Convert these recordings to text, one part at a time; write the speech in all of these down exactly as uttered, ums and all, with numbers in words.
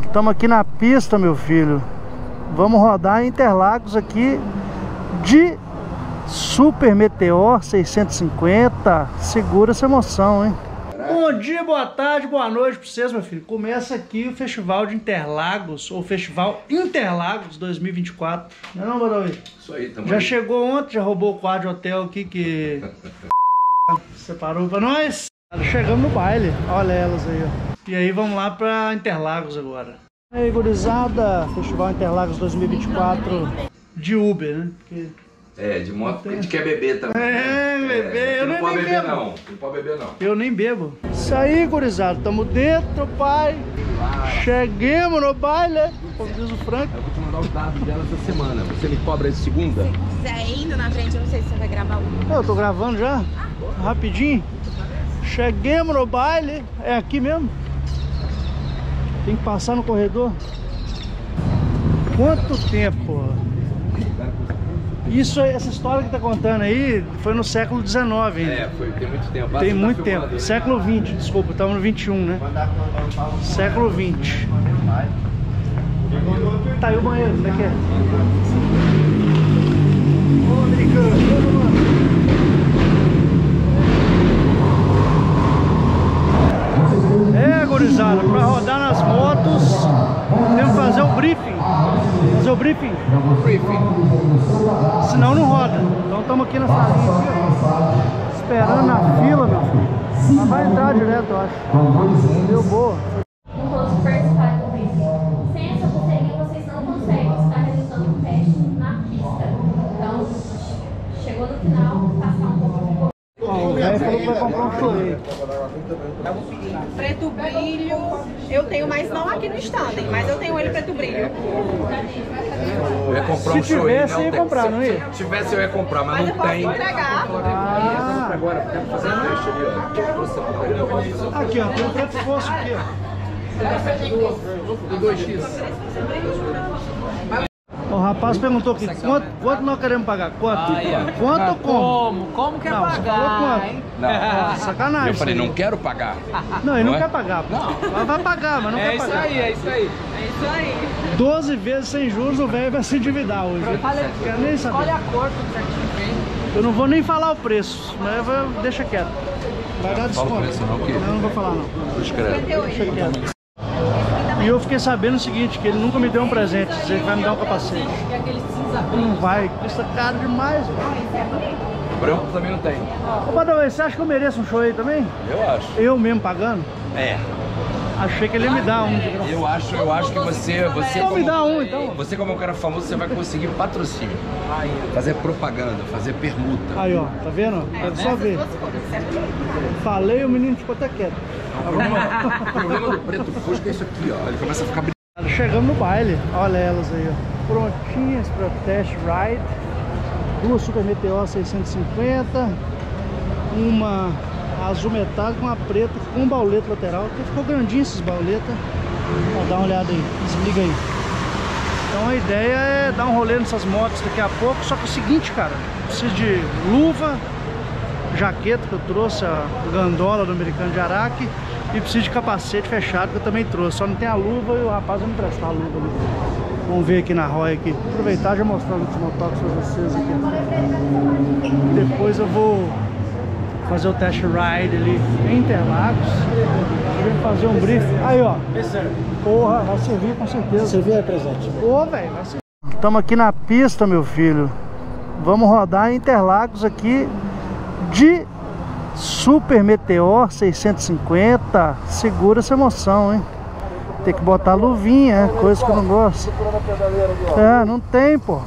Estamos aqui na pista, meu filho. Vamos rodar em Interlagos aqui de Super Meteor seiscentos e cinquenta. Segura essa emoção, hein? Bom dia, boa tarde, boa noite pra vocês, meu filho. Começa aqui o Festival de Interlagos, ou Festival Interlagos dois mil e vinte e quatro. Não é não, Badawi? Isso aí, tamo Já aí. chegou ontem, já roubou o quadro de hotel aqui que separou pra nós. Chegamos no baile, olha elas aí, ó. E aí vamos lá pra Interlagos agora. E aí, gurizada, Festival Interlagos dois mil e vinte e quatro de Uber, né? Porque... É, de moto, porque a gente quer beber também. É, né? beber, é, eu não nem pode beber bebo. não, não pode beber não. Eu nem bebo. Isso aí, gurizada, tamo dentro, pai. Chegamos no baile, como diz o Franco. Eu vou te mandar os dados dela essa semana. Você me cobra de segunda? Se quiser indo na frente, eu não sei se você vai gravar um. Eu tô gravando já, rapidinho. Chegamos no baile, é aqui mesmo. Tem que passar no corredor. Quanto tempo? Isso, essa história que tá contando aí foi no século dezenove ainda. É, foi, tem muito tempo. Ah, Tem você muito tá tempo. filmando, século vinte, desculpa, estamos no vinte e um, né? século vinte. Tá aí o banheiro, onde é que é? Ô, americano, mano. É, gurizada, pra rodar nas motos temos que fazer o briefing. Fazer o briefing? Briefing. Senão não roda. Então estamos aqui na salinha aqui, ó, esperando na fila, meu filho. Mas vai entrar direto, eu acho. Deu boa. Não todos participarem do briefing. Sem essa pulseirinha, vocês não conseguem estar realizando um teste na pista. Então, chegou no final, passar um pouco. Ó, o velho falou que vai comprar um chorei. Preto brilho, eu tenho, mas não aqui no stand, mas eu tenho ele preto brilho. Eu ia comprar Se um show tivesse, aí, ia não comprar, tem. não ia? Se tivesse, eu ia comprar, mas, Mas eu não posso tem. entregar. Ah, Agora, quero fazer um teste ali, ó. Trouxe a propaganda. aqui, ó, tem um preto fosco aqui, ó. Do dois x. O rapaz perguntou aqui, quanto, quanto nós queremos pagar? Quanto? Quanto ou como? Como? Como quer Não, você falou pagar, quanto? hein? Ah, sacanagem. Eu falei, isso aí. não quero pagar. Não, ele não, Não é? quer pagar. Não. Mas vai pagar, mas não É quer isso pagar. aí, é isso aí. É isso aí. doze vezes sem juros, o velho vai se endividar hoje. Eu falei, Não quero nem saber. olha a cor, tudo certinho, bem. Eu não vou nem falar o preço, mas eu vou, deixa quieto. Vai dar desconto. Fala o preço não, que- Não, não vou falar não. Escreve. Deixa quieto. E eu fiquei sabendo o seguinte, que ele nunca me deu um presente, dizer que vai me dar um capacete. E aquele cinza Não vai, custa caro demais, velho. Branco também não tem. Ô, Badawi, você acha que eu mereço um show aí também? Eu acho. Eu mesmo pagando? É. Achei que ele ia me dar um de graça. Eu acho, eu acho que você, você Então me como, dá um, então. você como um cara famoso, você vai conseguir patrocínio. Fazer propaganda, fazer permuta. Aí, ó, tá vendo? Deve só ver. Falei, o menino ficou até quieto. O problema, o problema do preto fusco é isso aqui, ó. Ele começa a ficar brilhante. Chegamos no baile, olha elas aí, ó. Prontinhas para test ride. Duas Super Meteor seiscentos e cinquenta. Uma azul metálica, uma preta com um baulete lateral. Ficou grandinho esses bauletas. Ó, dá uma olhada aí, desliga aí. Então a ideia é dar um rolê nessas motos daqui a pouco. Só que é o seguinte, cara, preciso de luva, jaqueta que eu trouxe, a gandola do americano de Araque, e preciso de capacete fechado que eu também trouxe. Só não tem a luva e o rapaz vai me emprestar a luva ali. Vamos ver aqui na Roy aqui. Aproveitar e já mostrar os motox para vocês aqui. Depois eu vou fazer o test ride ali em Interlagos. Eu vou fazer um briefing. Aí, ó. Porra, vai servir com certeza. Servir é presente. Pô, velho, vai servir. Estamos aqui na pista, meu filho. Vamos rodar em Interlagos aqui de Super Meteor seiscentos e cinquenta. Segura essa emoção, hein? Tem que botar luvinha, é coisa que eu não gosto. É, não tem, pô.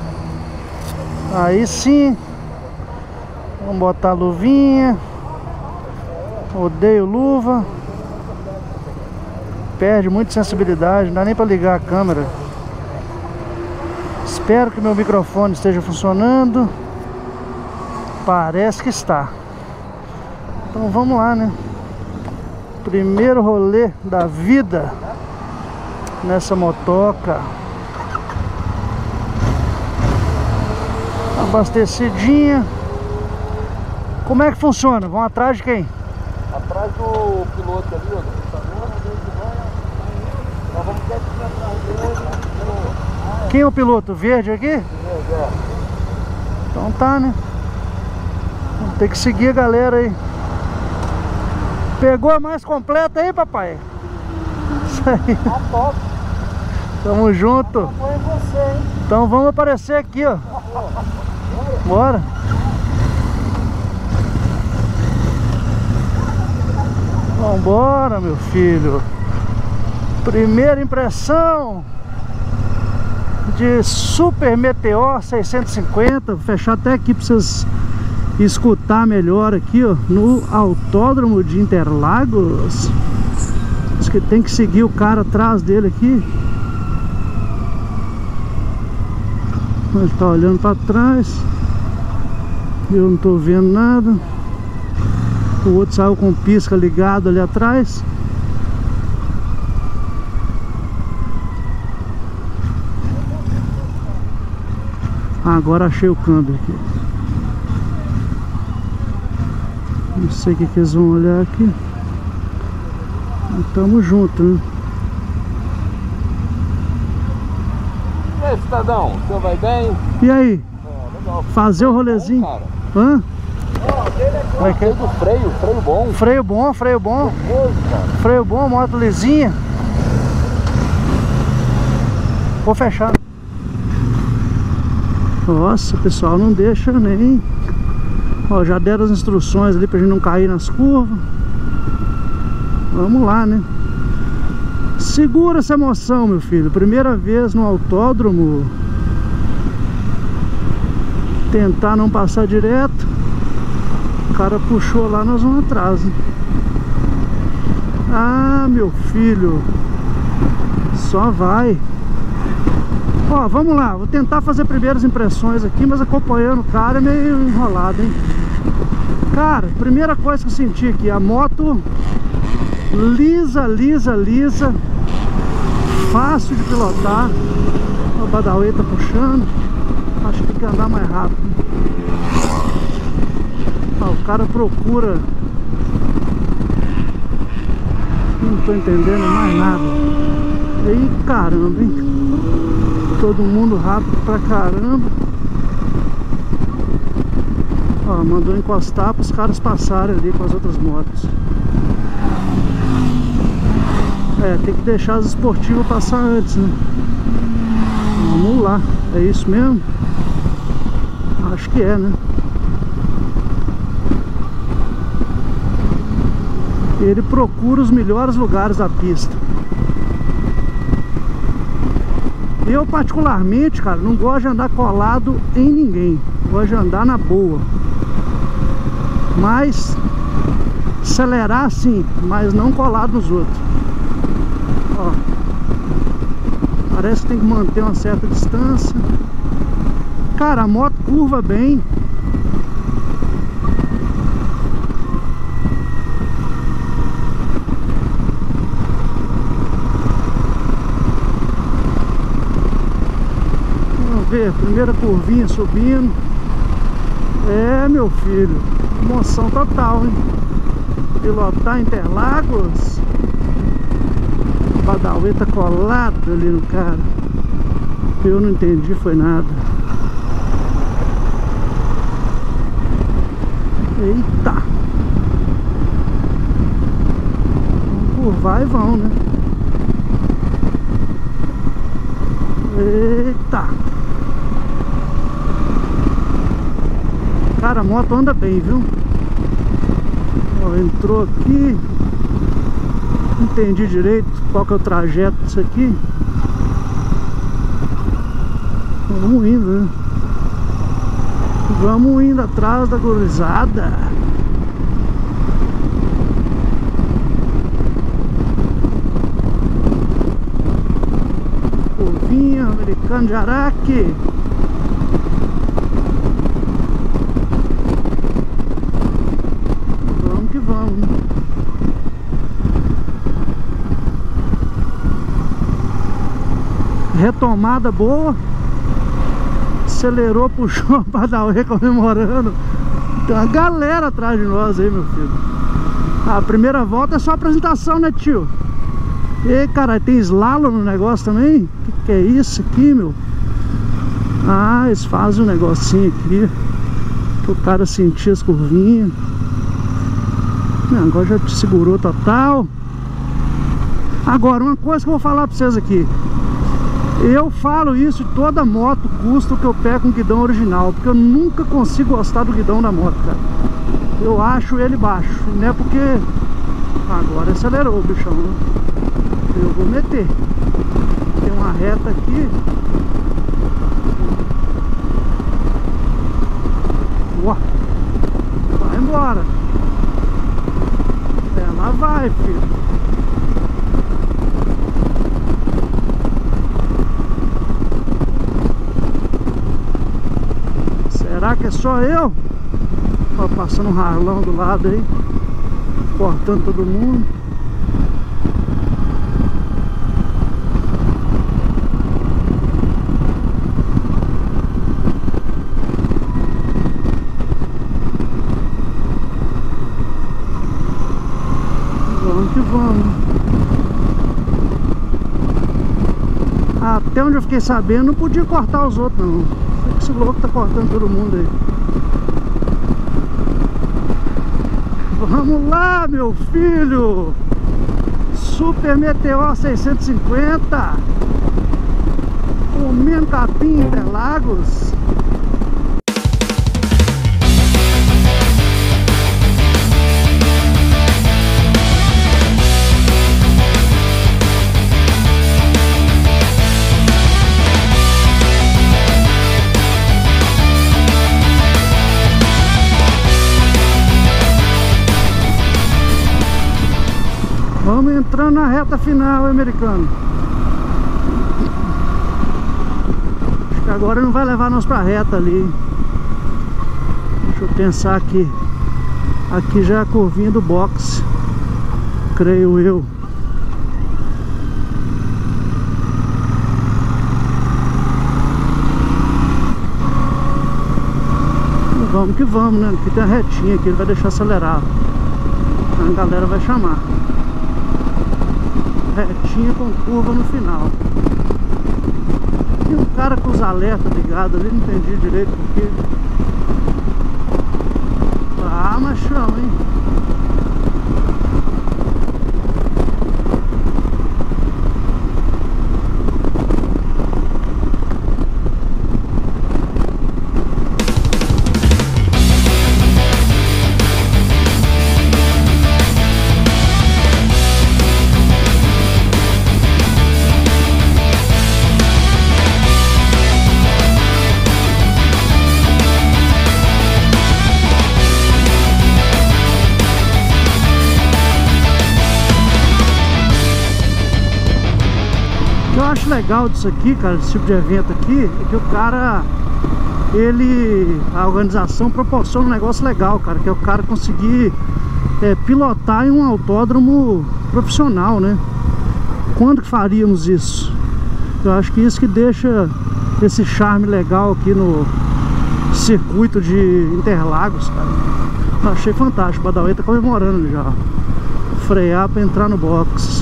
Aí sim. Vamos botar luvinha. Odeio luva. Perde muita sensibilidade, não dá nem pra ligar a câmera. Espero que meu microfone esteja funcionando. Parece que está. Então vamos lá, né? Primeiro rolê da vida nessa motoca. Abastecidinha. Como é que funciona? Vão atrás de quem? Atrás do piloto ali, ó, do computador, nós vamos Quem é o piloto? Verde aqui? Então tá, né? Vamos ter que seguir a galera aí. Pegou a mais completa aí, papai? Isso aí. Tá top. Tamo junto. Então vamos aparecer aqui, ó. Bora. Vambora, meu filho. Primeira impressão de Super Meteor seiscentos e cinquenta. Vou fechar até aqui pra vocês escutar melhor aqui, ó, no Autódromo de Interlagos. Diz que tem que seguir o cara atrás dele aqui. Ele tá olhando pra trás. Eu não tô vendo nada. O outro saiu com o pisca ligado ali atrás. Agora achei o câmbio aqui. Não sei o que, que eles vão olhar aqui. Tamo junto, né? E aí, cidadão? O senhor vai bem? E aí? É, legal. Fazer o rolezinho. Bom, hã? Como é que é? Do freio, freio bom. Freio bom, freio bom. Gostoso, cara. Freio bom, moto lisinha. Vou fechar. Nossa, o pessoal não deixa nem. Ó, já deram as instruções ali pra gente não cair nas curvas. Vamos lá, né? Segura essa emoção, meu filho. Primeira vez no autódromo. Tentar não passar direto. O cara puxou lá, nós vamos atrás, né? Ah, meu filho. Só vai. Ó, vamos lá. Vou tentar fazer primeiras impressões aqui, mas acompanhando o cara é meio enrolado, hein? Cara, primeira coisa que eu senti aqui, a moto lisa, lisa, lisa, fácil de pilotar. O Badawi tá puxando. Acho que tem que andar mais rápido. Ó, o cara procura. Não tô entendendo mais nada. Ei, caramba, hein? Todo mundo rápido pra caramba. Ó, mandou encostar para os caras passarem ali com as outras motos. É, tem que deixar as esportivas passar antes, né? Vamos lá, é isso mesmo? Acho que é, né? Ele procura os melhores lugares da pista. Eu particularmente, cara, não gosto de andar colado em ninguém. Gosto de andar na boa. Mas acelerar sim, mas não colado nos outros. Ó, parece que tem que manter uma certa distância. Cara, a moto curva bem. Vamos ver, primeira curvinha subindo. É, meu filho, emoção total, hein? Pilotar Interlagos. O Badawi tá colado ali no cara. Eu não entendi, foi nada. Eita! Vamos curvar e vão, né? Eita! Cara, a moto anda bem, viu? Ó, entrou aqui. Não entendi direito qual que é o trajeto disso aqui. Vamos indo, né? Vamos indo atrás da gurizada. Curvinha, Americano de Araque. Vamos que vamos. Retomada boa. Acelerou, puxou a Badawi comemorando. Tem uma galera atrás de nós aí, meu filho. A primeira volta é só apresentação, né, tio? E caralho, tem slalom no negócio também? Que que é isso aqui, meu? Ah, eles fazem um negocinho aqui que o cara sentia as curvinhas. Não, agora já te segurou total. Agora, uma coisa que eu vou falar pra vocês aqui. Eu falo isso, toda moto custa o que eu pego com guidão original, porque eu nunca consigo gostar do guidão da moto, cara. Eu acho ele baixo, não é porque... Agora acelerou o bichão, né? Eu vou meter. Tem uma reta aqui. Uau. Vai embora. Ela vai, filho. Será que é só eu? Ó, passando um ralão do lado aí, cortando todo mundo. Vamos que vamos. Até onde eu fiquei sabendo, não podia cortar os outros não. Esse louco tá cortando todo mundo aí. Vamos lá, meu filho! Super Meteor seiscentos e cinquenta, comendo capim Interlagos. Vamos entrando na reta final, americano. Acho que agora não vai levar nós pra reta ali. Deixa eu pensar aqui. Aqui já é a curvinha do box, creio eu. Vamos que vamos, né? Aqui tem a retinha aqui, ele vai deixar acelerar. A galera vai chamar. Retinha com curva no final. E um cara com os alertas ligados ali, não entendi direito porque. Ah, mas chama, hein? O que eu acho legal disso aqui, cara, desse tipo de evento aqui, é que o cara, ele, a organização proporciona um negócio legal, cara, que é o cara conseguir é, pilotar em um autódromo profissional, né? Quando que faríamos isso? Eu acho que isso que deixa esse charme legal aqui no circuito de Interlagos, cara. Eu achei fantástico, o Badawi tá comemorando já. Frear para entrar no box.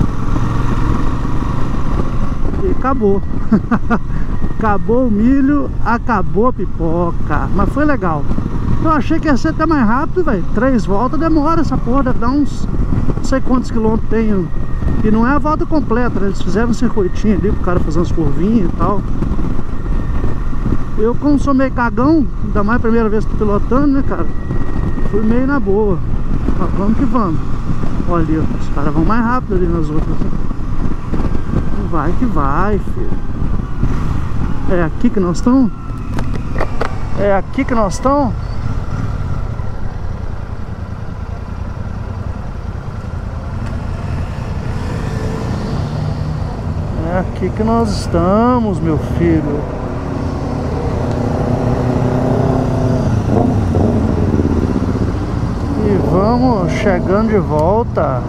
E acabou. Acabou o milho, acabou a pipoca. Mas foi legal. Eu achei que ia ser até mais rápido, velho. Três voltas demora essa porra, deve dar uns não sei quantos quilômetros tem. E não é a volta completa, né? Eles fizeram um circuitinho ali pro cara fazer umas curvinhas e tal. Eu, como sou meio cagão, ainda mais a primeira vez que tô pilotando, né, cara? Fui meio na boa. Ó, vamos que vamos. Olha ali, ó, os caras vão mais rápido ali nas outras. Vai que vai, filho. É aqui que nós estamos? É aqui que nós estamos? É aqui que nós estamos, meu filho. E vamos chegando de volta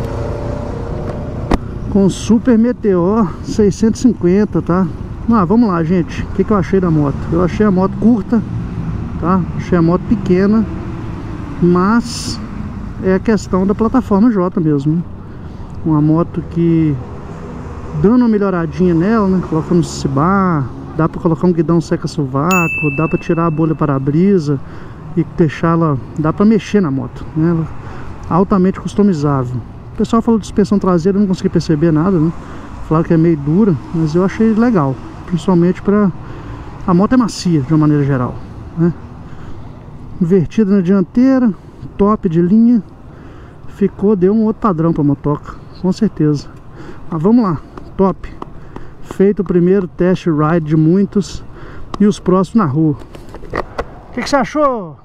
com Super Meteor seiscentos e cinquenta, tá? Ah, vamos lá, gente. O que, que eu achei da moto? Eu achei a moto curta, tá? Achei a moto pequena, mas é a questão da plataforma J mesmo, né? Uma moto que, dando uma melhoradinha nela, né? Colocando C-bar, Dá pra colocar um guidão seca-sovaco, dá pra tirar a bolha para-brisa e deixá-la... Dá pra mexer na moto, né? Ela é altamente customizável. O pessoal falou de suspensão traseira, eu não consegui perceber nada, né? Falaram que é meio dura, mas eu achei legal. Principalmente pra... A moto é macia, de uma maneira geral, né? Invertida na dianteira, top de linha. Ficou, deu um outro padrão pra motoca, com certeza. Mas vamos lá, top. Feito o primeiro test ride de muitos. E os próximos na rua. O que, que você achou?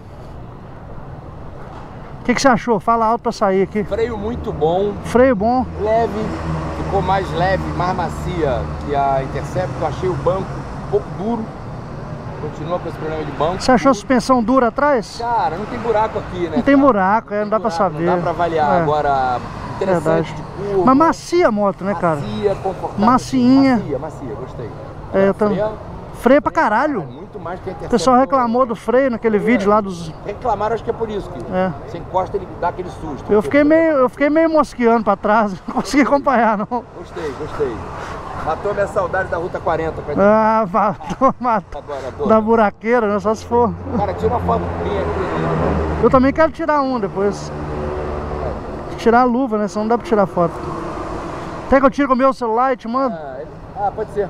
O que, que você achou? Fala alto pra sair aqui. Freio muito bom. Freio bom. Leve. Ficou mais leve, mais macia que a Intercept. Eu achei o banco um pouco duro. Continua com esse problema de banco. Você achou a suspensão dura atrás? Cara, não tem buraco aqui, né? Não tem cara? buraco, é, não, não dá pra buraco, saber. Não dá pra avaliar. É. Agora, interessante Verdade. de curva. Mas macia a moto, né, cara? Macia, confortável. Macinha. Macia, macia, gostei. É, eu também. Freia, Freio pra caralho. muito mais que a Intercept. O pessoal reclamou do freio naquele vídeo lá dos... Reclamaram, acho que é por isso que É. você encosta, ele dá aquele susto. Eu fiquei meio, eu fiquei meio mosqueando pra trás, não consegui acompanhar, não. Gostei, gostei. Matou minha saudade da Ruta quarenta. Pra... Ah, matou, matou. Agora, adoro. Da buraqueira, né? Só se for. Cara, tira uma foto minha aqui. Eu também quero tirar um depois. Tirar a luva, né? Senão não dá pra tirar foto. Quer que eu tire com o meu celular e te mando? Ah, ele... ah, pode ser.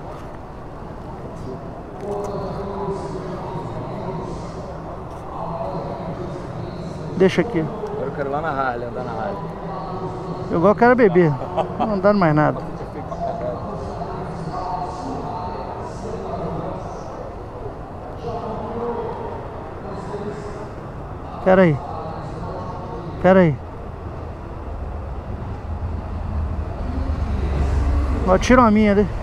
Deixa aqui. Agora eu quero ir lá na Harley, andar na Harley. Eu igual quero beber. Não andando mais nada. Pera aí. Pera aí. Ó, tira uma minha ali.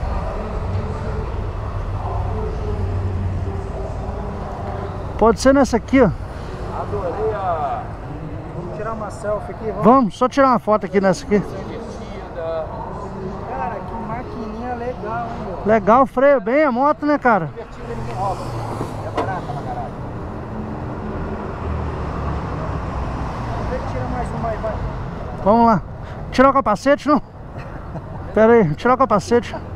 Pode ser nessa aqui, ó. Adorei a... Vamos tirar uma selfie aqui, vamos? Vamos, só tirar uma foto aqui nessa aqui. Invertida. Cara, que maquininha legal, hein, meu? Legal, freio bem a moto, né, cara? Invertida ninguém rouba. É barata pra caralho. Vamos ver que tira mais uma aí, vai. Vamos lá. Tirar o capacete, não? Pera aí, tirar o capacete.